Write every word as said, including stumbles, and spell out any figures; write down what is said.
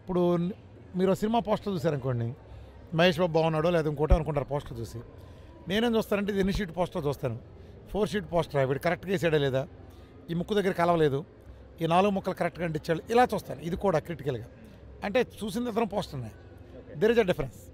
ఇప్పుడు మీరు cinema poster చూసారనుకోండి, మహేష్ బాబు బాగున్నాడో లేదా ఇంకోటి అనుకుంటారు పోస్టర్ చూసి. నేనేం చూస్తానంటే ఇది ఎన్ని షీట్ పోస్టర్ చూస్తాను. ఫోర్ షీట్ పోస్టర్ వీడు కరెక్ట్గా వేసాడా లేదా, ఈ ముక్కు దగ్గర కలవలేదు, ఈ నాలుగు ముక్కలు కరెక్ట్గా అంటించాడు, ఇలా చూస్తాను. ఇది కూడా క్రిటికల్గా అంటే చూసిన ఇతరం పోస్టర్నే. There is a difference.